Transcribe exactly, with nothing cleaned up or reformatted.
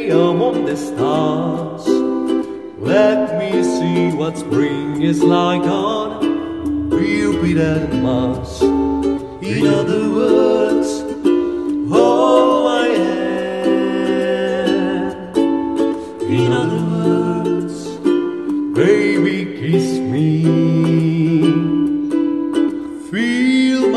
among the stars. Let me see what spring is like on Jupiter and Mars. In other words, hold my hand. In other words, baby, kiss me. Feel